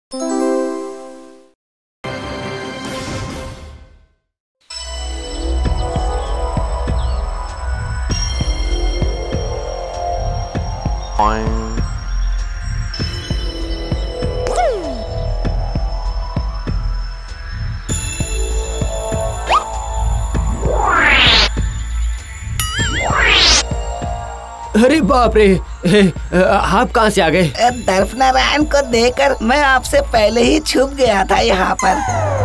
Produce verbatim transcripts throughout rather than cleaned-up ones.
अरे बाप रे, आप कहाँ से आ गए? दर्प नारायण को देखकर मैं आपसे पहले ही छुप गया था यहाँ पर।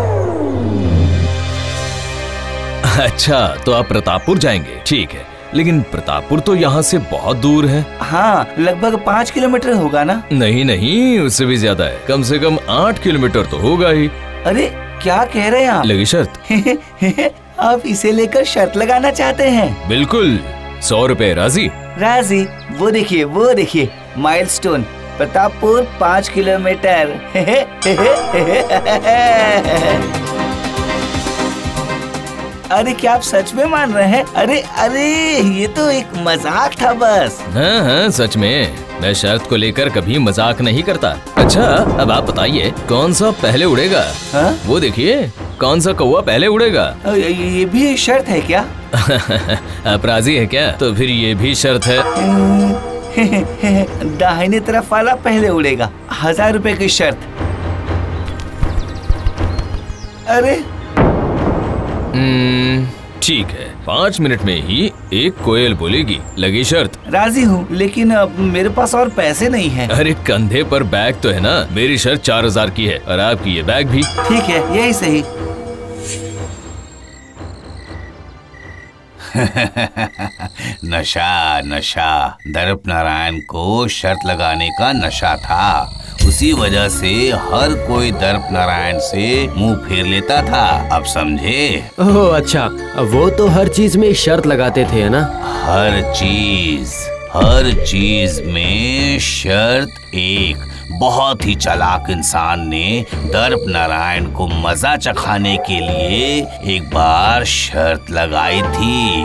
अच्छा, तो आप प्रतापपुर जाएंगे? ठीक है, लेकिन प्रतापपुर तो यहाँ से बहुत दूर है। हाँ, लगभग पाँच किलोमीटर होगा ना? नहीं नहीं, उससे भी ज्यादा है, कम से कम आठ किलोमीटर तो होगा ही। अरे क्या कह रहे हैं आप? लगी शर्त। आप इसे लेकर शर्त लगाना चाहते हैं? बिल्कुल, सौ रुपए। राजी? राजी। वो देखिए वो देखिए, माइलस्टोन, प्रतापपुर पाँच किलोमीटर। अरे क्या आप सच में मान रहे हैं? अरे अरे ये तो एक मजाक था बस। हाँ हाँ सच में, मैं शर्त को लेकर कभी मजाक नहीं करता। अच्छा, अब आप बताइए कौन सा पहले उड़ेगा? हा? वो देखिए, कौन सा कौवा पहले उड़ेगा? ये भी शर्त है क्या? आप राजी है क्या? तो फिर ये भी शर्त है। दाहिने तरफ वाला पहले उड़ेगा, हजार रुपए की शर्त। अरे ठीक है, पाँच मिनट में ही एक कोयल बोलेगी। लगी शर्त? राजी हूँ, लेकिन अब मेरे पास और पैसे नहीं हैं। अरे कंधे पर बैग तो है ना। मेरी शर्त चार हजार की है और आपकी ये बैग भी। ठीक है, यही सही। नशा नशा दर्प नारायण को शर्त लगाने का नशा था। उसी वजह से हर कोई दर्प नारायण से मुंह फेर लेता था। अब समझे? ओह अच्छा, वो तो हर चीज में शर्त लगाते थे, है ना? हर चीज हर चीज में शर्त। एक बहुत ही चालाक इंसान ने दर्प नारायण को मजा चखाने के लिए एक बार शर्त लगाई थी।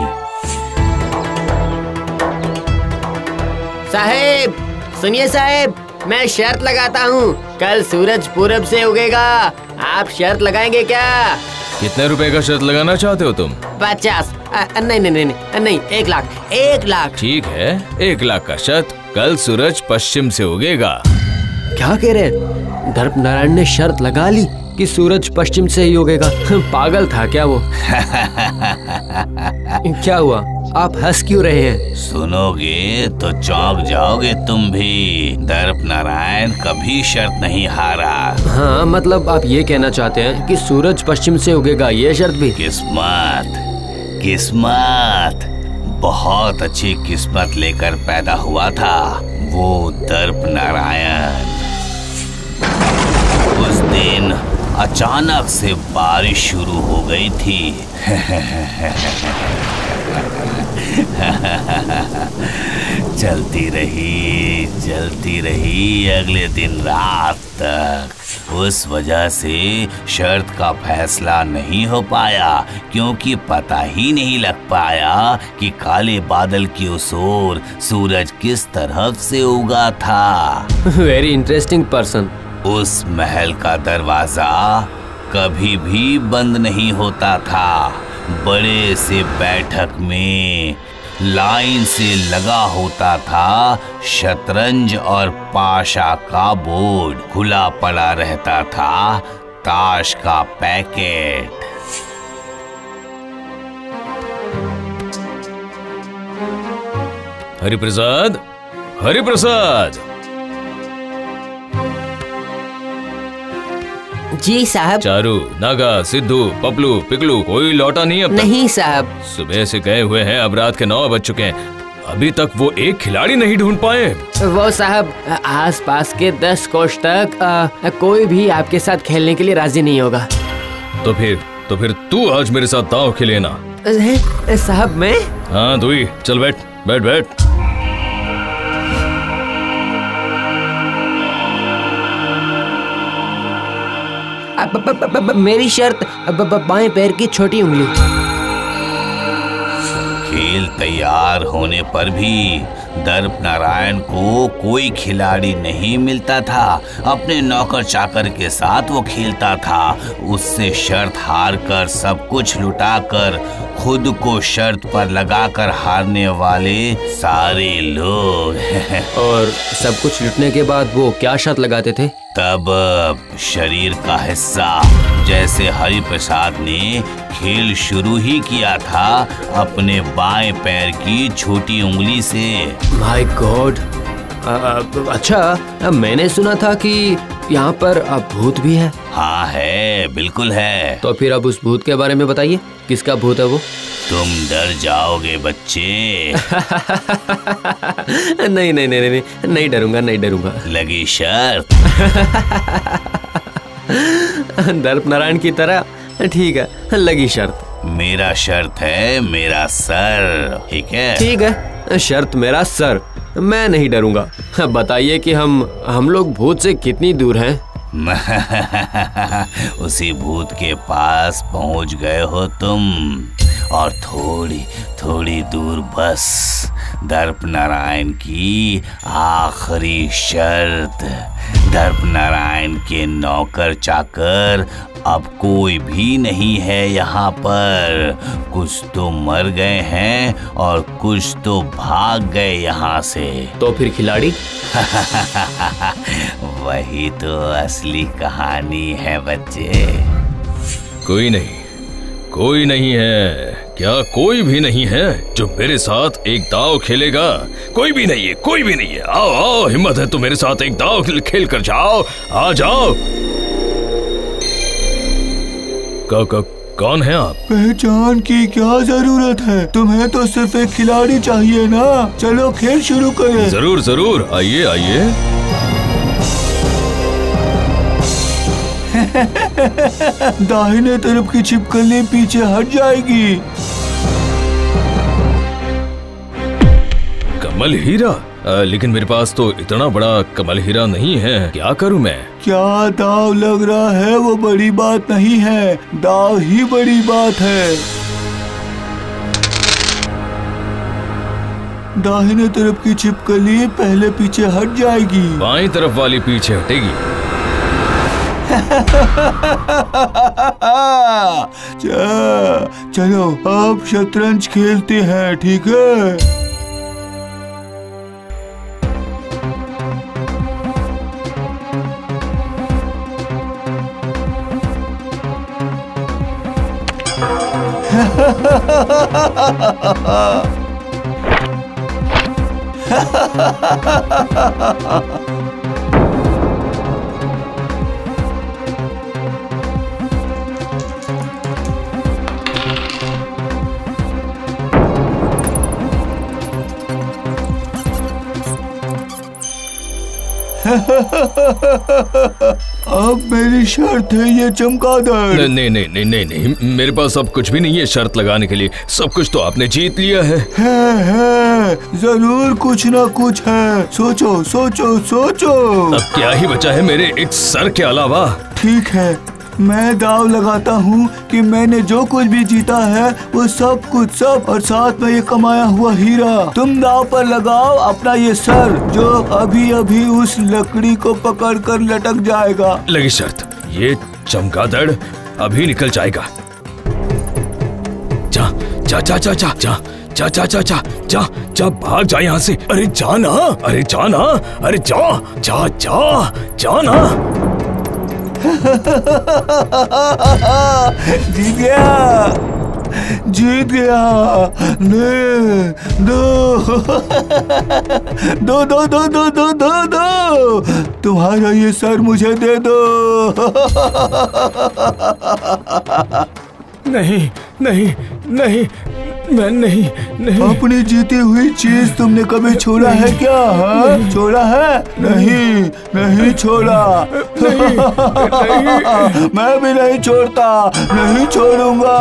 साहेब सुनिए साहेब, मैं शर्त लगाता हूँ, कल सूरज पूरब से उगेगा। आप शर्त लगाएंगे क्या? कितने रुपए का शर्त लगाना चाहते हो तुम? पचास। नहीं नहीं नहीं नहीं, एक लाख। एक लाख। ठीक है, एक लाख का शर्त। कल सूरज पश्चिम से उगेगा। क्या कह रहे हैं? दर्प नारायण ने शर्त लगा ली कि सूरज पश्चिम से ही उगेगा। पागल था क्या वो? क्या हुआ, आप हंस क्यों रहे हैं? सुनोगे तो चौंक जाओगे तुम भी। दर्प नारायण कभी शर्त नहीं हारा। हाँ, मतलब आप ये कहना चाहते हैं कि सूरज पश्चिम से उगेगा, ये शर्त भी? किस्मत किस्मत बहुत अच्छी किस्मत लेकर पैदा हुआ था वो दर्प नारायण। उस दिन अचानक से बारिश शुरू हो गई थी। चलती रही चलती रही अगले दिन रात तक। उस वजह से शर्त का फैसला नहीं हो पाया, क्योंकि पता ही नहीं लग पाया कि काले बादल की उस ओर सूरज किस तरफ से उगा था। Very interesting person. उस महल का दरवाजा कभी भी बंद नहीं होता था। बड़े से बैठक में लाइन से लगा होता था शतरंज और पाशा का बोर्ड। खुला पड़ा रहता था ताश का पैकेट। हरिप्रसाद, हरिप्रसाद। जी साहब। चारू, नागा, सिद्धू, पपलू, पिकलू कोई लौटा नहीं अब तक? नहीं साहब। सुबह से गए हुए हैं, अब रात के नौ बज चुके हैं, अभी तक वो एक खिलाड़ी नहीं ढूंढ पाए। वो साहब, आस पास के दस कोस तक आ, कोई भी आपके साथ खेलने के लिए राजी नहीं होगा। तो फिर तो फिर तू आज मेरे साथ दांव खेलेना। साहब मैं? हाँ तू ही, चल बैठ बैठ बैठ। ब, ब, ब, ब, मेरी शर्त बाएं पैर की छोटी उंगली। खेल तैयार होने पर भी दर्प नारायण को कोई खिलाड़ी नहीं मिलता था। अपने नौकर चाकर के साथ वो खेलता था। उससे शर्त हार कर सब कुछ लुटाकर खुद को शर्त पर लगाकर हारने वाले सारे लोग। और सब कुछ लुटने के बाद वो क्या शर्त लगाते थे? तब शरीर का हिस्सा, जैसे हरि प्रसाद ने खेल शुरू ही किया था अपने बाएं पैर की छोटी उंगली से। My God. अच्छा, मैंने सुना था कि यहाँ पर अब भूत भी है। हाँ है, बिल्कुल है। तो फिर अब उस भूत के बारे में बताइए, किसका भूत है वो? तुम डर जाओगे बच्चे। नहीं नहीं नहीं नहीं नहीं डरूंगा, नहीं डरूंगा। लगी शर्त? दर्प नारायण की तरह? ठीक है, लगी शर्त। मेरा शर्त है मेरा सर, ठीक है? ठीक है, शर्त मेरा सर। मैं नहीं डरूंगा। बताइए कि हम हम लोग भूत से कितनी दूर हैं? उसी भूत के पास पहुंच गए हो तुम, और थोड़ी थोड़ी दूर बस दर्प नारायण की आखिरी शर्त। दर्प नारायण के नौकर चाकर अब कोई भी नहीं है यहाँ पर। कुछ तो मर गए हैं और कुछ तो भाग गए यहाँ से। तो फिर खिलाड़ी? वही तो असली कहानी है बच्चे। कोई नहीं, कोई नहीं है। क्या कोई भी नहीं है जो मेरे साथ एक दाव खेलेगा? कोई भी नहीं है, कोई भी नहीं है। आओ आओ, हिम्मत है तो मेरे साथ एक दाव खेल कर जाओ। आ जाओ। का, का, कौन है आप? पहचान की क्या जरूरत है? तुम्हें तो सिर्फ एक खिलाड़ी चाहिए ना। चलो खेल शुरू करें। जरूर जरूर, आइए आइए। दाहिने तरफ की छिपकली पीछे हट जाएगी। कमल हीरा? आ, लेकिन मेरे पास तो इतना बड़ा कमल हीरा नहीं है। क्या करूं मैं? क्या दाव लग रहा है वो बड़ी बात नहीं है, दाव ही बड़ी बात है। दाहिने तरफ की छिपकली पहले पीछे हट जाएगी। बाईं तरफ वाली पीछे हटेगी। चलो अब शतरंज खेलते हैं, ठीक है? अब मेरी शर्त है ये चमगादड़। नहीं नहीं नहीं नहीं नहीं नहीं, मेरे पास अब कुछ भी नहीं है शर्त लगाने के लिए। सब कुछ तो आपने जीत लिया है। है, है, जरूर कुछ ना कुछ है। सोचो सोचो सोचो। अब क्या ही बचा है मेरे एक सर के अलावा? ठीक है, मैं दाव लगाता हूँ कि मैंने जो कुछ भी जीता है वो सब कुछ सब, और साथ में ये कमाया हुआ हीरा। तुम दाव पर लगाओ अपना ये सर, जो अभी अभी उस लकड़ी को पकड़कर लटक जाएगा। लगी शर्त, ये चमगादड़ अभी निकल जाएगा। जा जा जा जा जा जा जा जा जा जा जा जा भाग जा यहाँ से। अरे जाना, अरे जाना, अरे जा जा जा जाना। जीत गया, जीत गया। ने, दो दो दो दो दो दो दो दो तुम्हारा ये सर मुझे दे दो। नहीं नहीं नहीं, मैं नहीं नहीं। अपनी जीती हुई चीज तुमने कभी छोड़ा है क्या? हाँ? छोड़ा है? नहीं नहीं छोड़ा। नहीं, नहीं। मैं भी नहीं छोड़ता, नहीं छोड़ूंगा।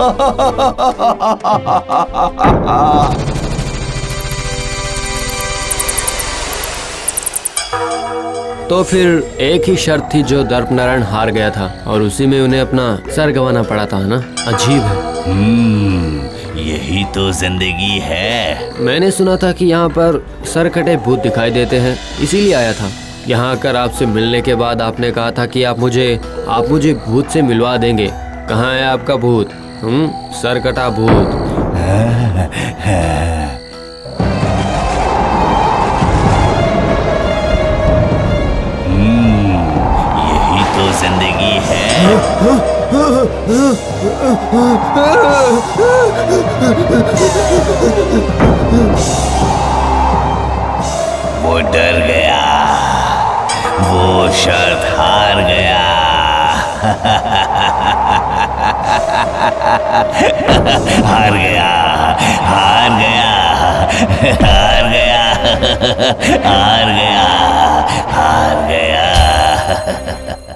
तो फिर एक ही शर्त थी जो दर्प नारायण हार गया था, और उसी में उन्हें अपना सर गंवाना पड़ा था ना। अजीब है। हम्म, यही तो जिंदगी है। मैंने सुना था कि यहाँ पर सरकटे भूत दिखाई देते हैं, इसीलिए आया था। यहाँ आकर आपसे मिलने के बाद आपने कहा था कि आप मुझे आप मुझे भूत से मिलवा देंगे। कहाँ है आपका भूत? हम्म, सरकटा भूत। हम्म, यही तो जिंदगी है। वो डर गया, वो शर्त हार गया। हार गया, हार गया, हार गया, हार गया, हार गया।